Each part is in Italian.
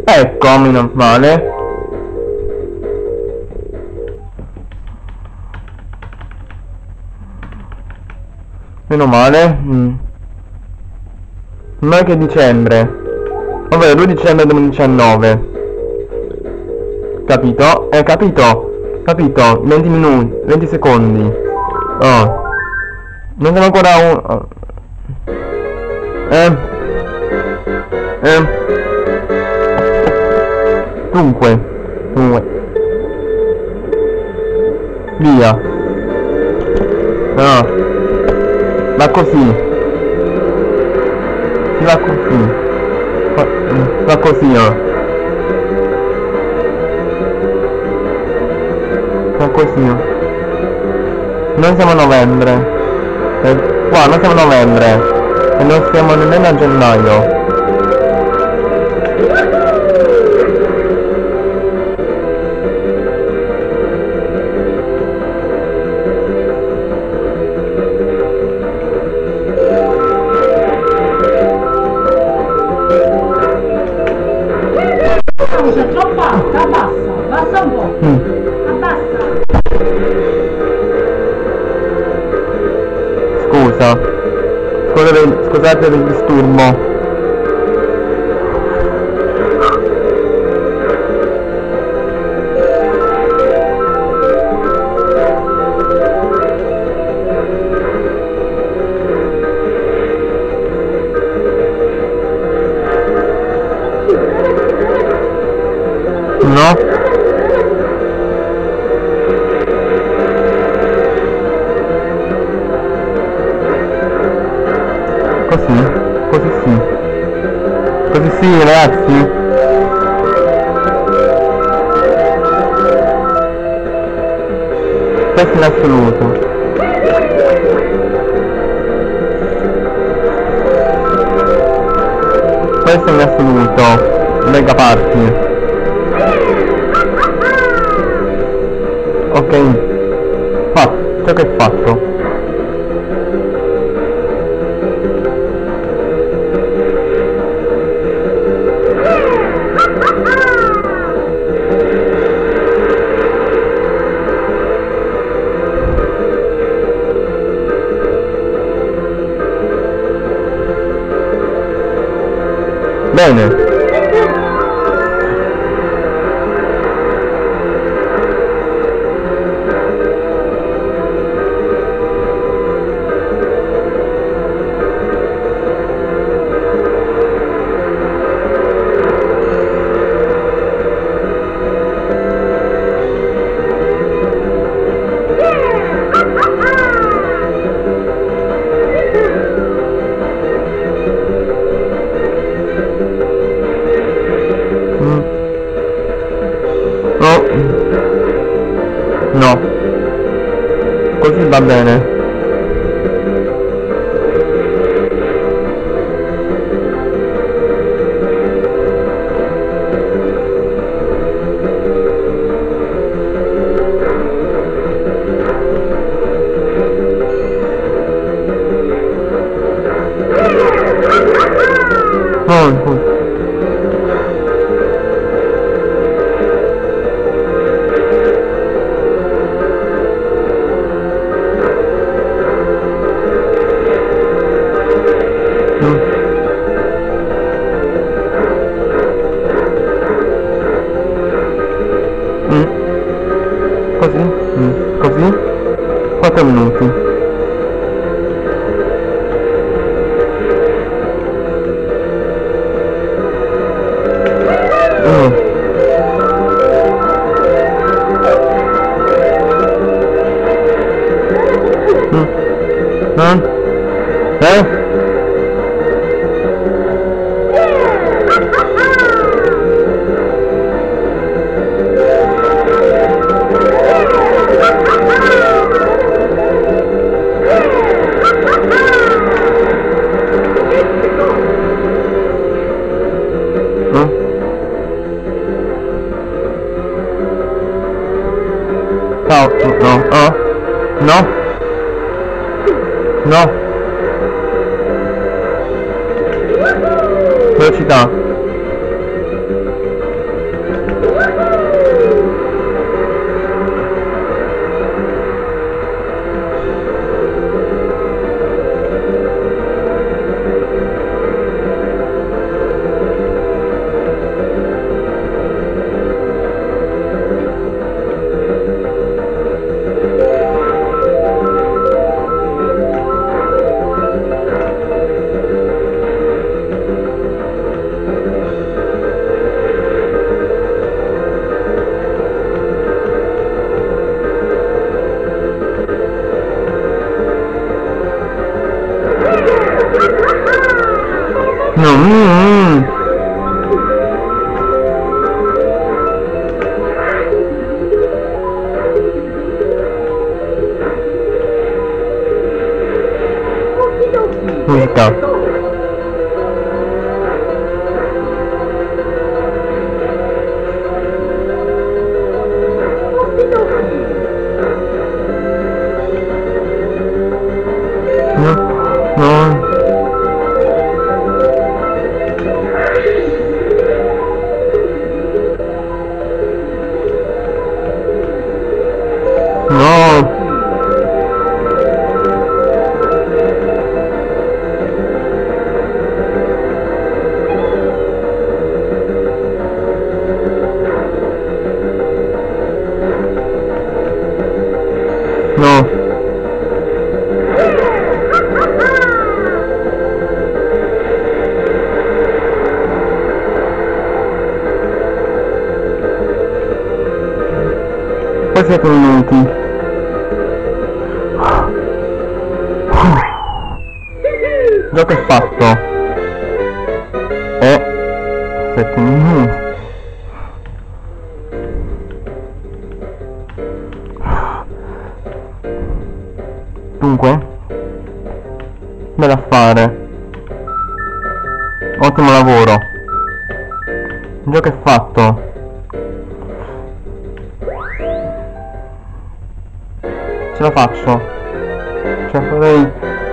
Ecco, meno male. Meno male. Non è che dicembre. Ovvero 2 dicembre 2019. Capito? Capito? Capito? 20 minuti, 20 secondi. Oh. Non siamo ancora un... Dunque. Via. No. Va così. Si va così. Va così, no. Va così, no. Noi siamo a novembre. Qua, noi siamo a novembre. E non siamo nemmeno a gennaio. C'è troppo alta, abbassa un po'. Abbassa. Scusate del disturbo. No? Così sì. Così sì, ragazzi. Questo in assoluto. Questo in assoluto. Mega party. Ok. Fatto. Ciò che è fatto. Bene. No. Così va bene. Così 4 minuti. No. Velocità. porca. No, no. No. No. Poi siete venuti. Gioco è fatto. 7 minuti. Dunque, bel affare. Ottimo lavoro. Il gioco è fatto. Ce la faccio. Ce la farei.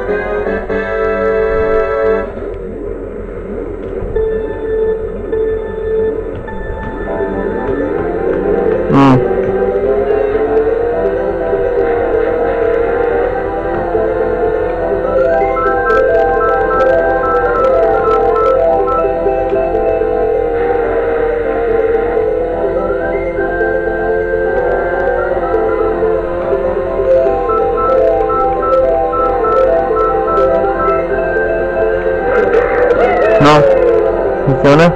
No, funziona?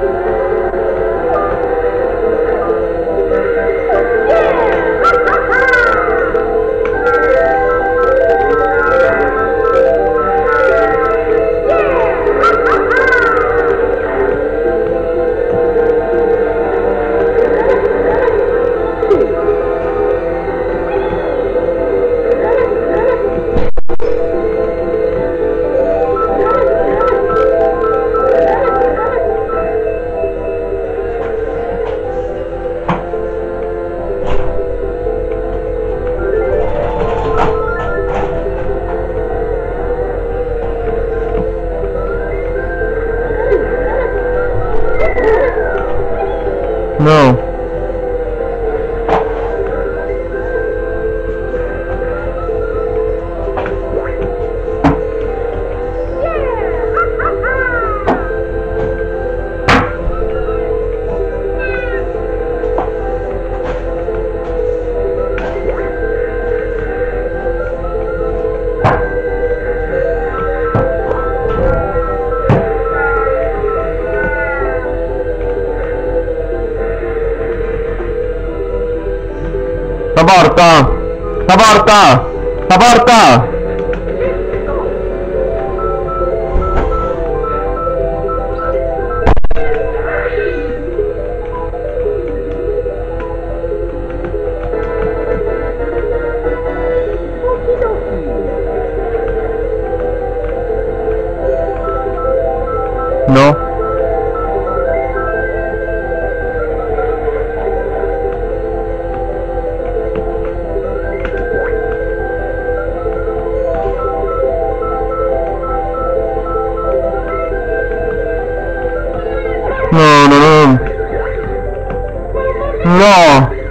No. La porta! La porta! La porta! No. No, no, no. No!